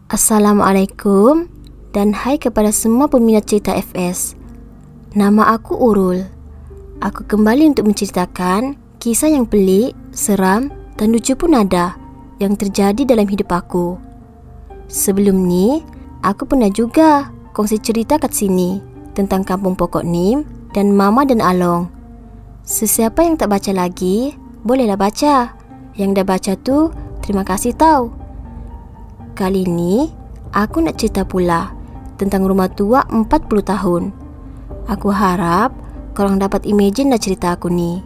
Assalamualaikum dan hai kepada semua peminat cerita FS. Nama aku Urul. Aku kembali untuk menceritakan kisah yang pelik, seram dan lucu pun ada yang terjadi dalam hidup aku. Sebelum ni, aku pernah juga kongsi cerita kat sini tentang Kampung Pokok Nim dan Mama dan Along. Sesiapa yang tak baca lagi, bolehlah baca. Yang dah baca tu, terima kasih tau. Kali ni, aku nak cerita pula tentang rumah tua 40 tahun. Aku harap korang dapat imagine dah cerita aku ni.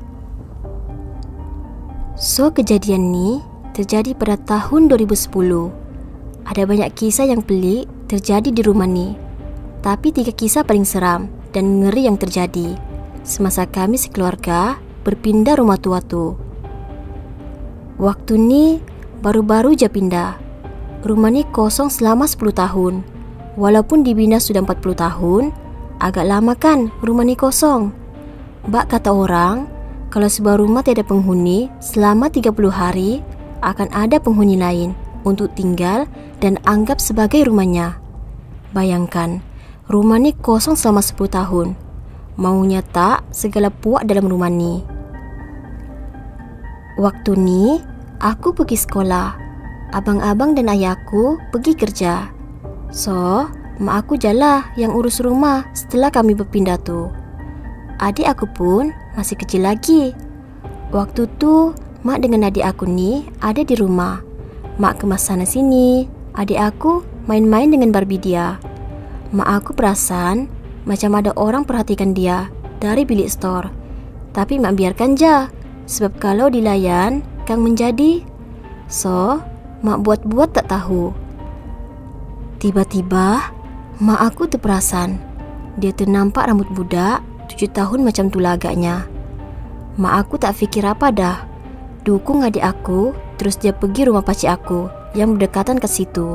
So, kejadian ni terjadi pada tahun 2010. Ada banyak kisah yang pelik terjadi di rumah ni. Tapi 3 kisah paling seram dan ngeri yang terjadi semasa kami sekeluarga berpindah rumah tua tu. Waktu ni baru-baru je pindah. Rumah ni kosong selama 10 tahun. Walaupun dibina sudah 40 tahun, agak lama kan rumah ni kosong. Bak kata orang, kalau sebuah rumah tiada penghuni selama 30 hari, akan ada penghuni lain untuk tinggal dan anggap sebagai rumahnya. Bayangkan, rumah ni kosong selama 10 tahun. Maunya tak segala puak dalam rumah ni. Waktu ni, aku pergi sekolah. Abang-abang dan ayahku pergi kerja. So, mak aku je lah yang urus rumah setelah kami berpindah tu. Adik aku pun masih kecil lagi. Waktu tu, mak dengan adik aku ni ada di rumah. Mak kemas sana sini, adik aku main-main dengan Barbie dia. Mak aku perasan macam ada orang perhatikan dia dari bilik store. Tapi mak biarkan je, sebab kalau dilayan kang menjadi. So, mak buat-buat tak tahu. Tiba-tiba, mak aku terperasan. Dia ternampak rambut budak 7 tahun macam tu lah agaknya. Mak aku tak fikir apa dah. Dukung adik aku, terus dia pergi rumah pakcik aku yang berdekatan ke situ.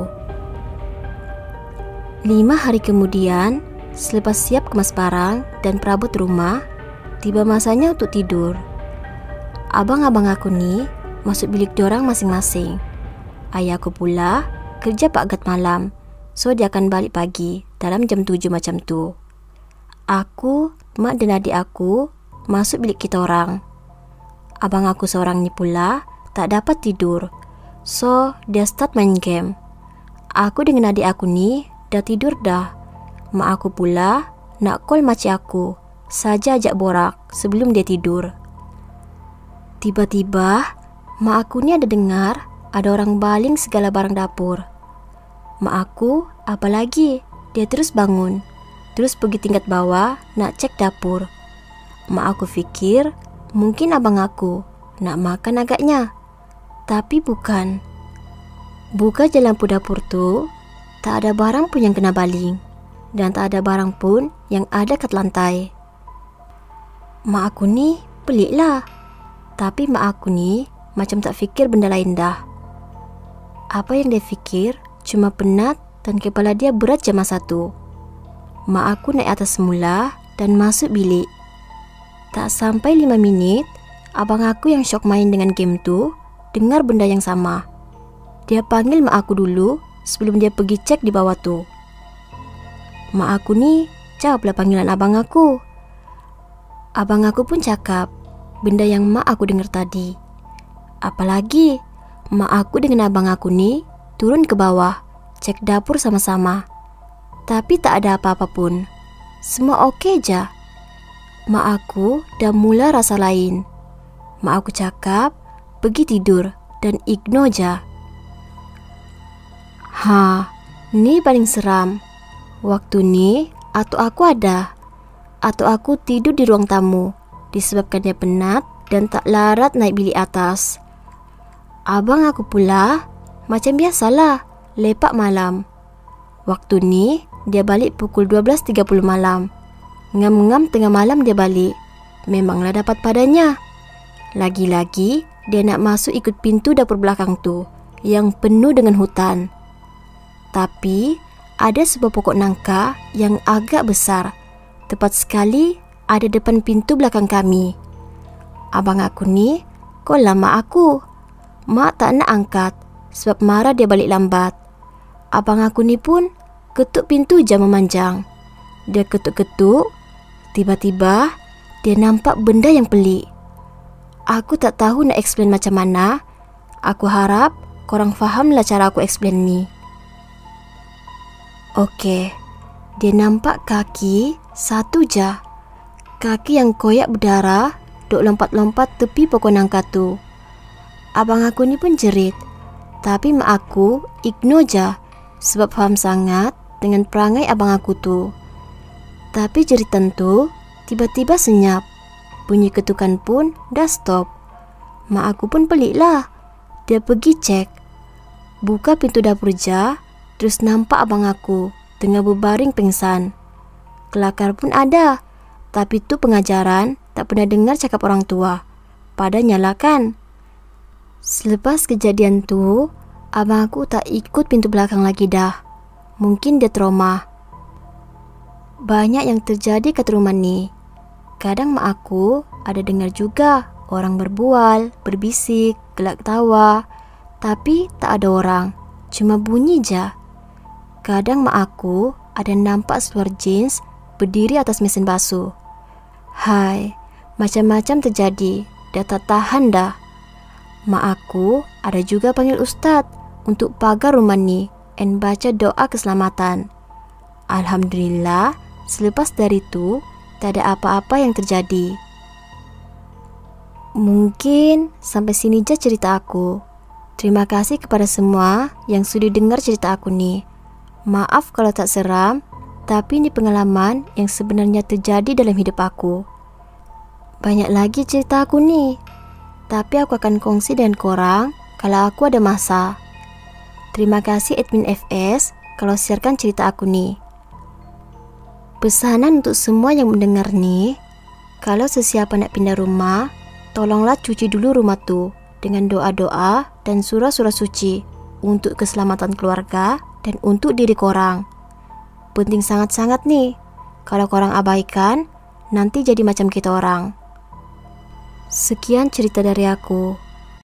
5 hari kemudian, selepas siap kemas barang dan perabot rumah, tiba masanya untuk tidur. Abang-abang aku ni masuk bilik diorang masing-masing. Ayah aku pula kerja pagat malam, so dia akan balik pagi dalam jam 7 macam tu. Aku, mak dan adik aku masuk bilik kita orang. Abang aku seorang ni pula tak dapat tidur, so dia start main game. Aku dengan adik aku ni dah tidur dah. Mak aku pula nak call makcik aku, saja ajak borak sebelum dia tidur. Tiba-tiba, mak aku ni ada dengar ada orang baling segala barang dapur. Mak aku, apalagi, dia terus bangun, terus pergi tingkat bawah nak cek dapur. Mak aku fikir mungkin abang aku nak makan agaknya. Tapi bukan. Buka je lampu dapur tu, tak ada barang pun yang kena baling. Dan tak ada barang pun yang ada kat lantai. Mak aku ni pelik lah. Tapi mak aku ni macam tak fikir benda lain dah. Apa yang dia fikir cuma penat dan kepala dia berat je masa tu. Mak aku naik atas semula dan masuk bilik. Tak sampai 5 minit, abang aku yang syok main dengan game tu dengar benda yang sama. Dia panggil mak aku dulu sebelum dia pergi cek di bawah tu. Mak aku ni jawablah panggilan abang aku. Abang aku pun cakap benda yang mak aku dengar tadi. Apalagi mak aku dengan abang aku ni turun ke bawah cek dapur sama-sama. Tapi tak ada apa-apa pun. Semua okey je. Mak aku dah mula rasa lain. Mak aku cakap pergi tidur dan ignore je. Ni paling seram. Waktu ni atuk aku ada. Atuk aku tidur di ruang tamu disebabkan dia penat dan tak larat naik bilik atas. Abang aku pula macam biasalah lepak malam. Waktu ni dia balik pukul 12.30 malam. Ngam-ngam tengah malam dia balik. Memanglah dapat padanya. Lagi-lagi dia nak masuk ikut pintu dapur belakang tu yang penuh dengan hutan. Tapi ada sebuah pokok nangka yang agak besar. Tepat sekali ada depan pintu belakang kami. Abang aku ni call lah mak aku. Mak tak nak angkat sebab marah dia balik lambat. Abang aku ni pun ketuk pintu je memanjang. Dia ketuk-ketuk, tiba-tiba dia nampak benda yang pelik. Aku tak tahu nak explain macam mana. Aku harap korang fahamlah cara aku explain ni. Okey, dia nampak kaki satu je. Kaki yang koyak berdarah, duk lompat-lompat tepi pokok nangka tu. Abang aku ni pun jerit. Tapi mak aku ignore je sebab faham sangat dengan perangai abang aku tu. Tapi jeritan tu tiba-tiba senyap. Bunyi ketukan pun dah stop. Mak aku pun pelik lah. Dia pergi cek. Buka pintu dapur je, terus nampak abang aku tengah berbaring pingsan. Kelakar pun ada. Tapi tu pengajaran tak pernah dengar cakap orang tua. Pada nyala kan? Selepas kejadian tu, abang aku tak ikut pintu belakang lagi dah. Mungkin dia trauma. Banyak yang terjadi kat rumah ni. Kadang mak aku ada dengar juga orang berbual, berbisik, gelak tawa. Tapi tak ada orang, cuma bunyi je. Kadang mak aku ada nampak seluar jeans berdiri atas mesin basuh. Hai, macam-macam terjadi. Dah tak tahan dah. Mak aku ada juga panggil ustaz untuk pagar rumah ni dan baca doa keselamatan. Alhamdulillah, selepas dari tu tak ada apa-apa yang terjadi. Mungkin sampai sini je cerita aku. Terima kasih kepada semua yang sudi dengar cerita aku ni. Maaf kalau tak seram, tapi ini pengalaman yang sebenarnya terjadi dalam hidup aku. Banyak lagi cerita aku ni, tapi aku akan kongsi dengan korang kalau aku ada masa. Terima kasih admin FS kalau siarkan cerita aku ni. Pesanan untuk semua yang mendengar ni, kalau sesiapa nak pindah rumah, tolonglah cuci dulu rumah tu dengan doa-doa dan surah-surah suci untuk keselamatan keluarga dan untuk diri korang. Penting sangat-sangat nih. Kalau korang abaikan, nanti jadi macam kita orang. Sekian cerita dari aku.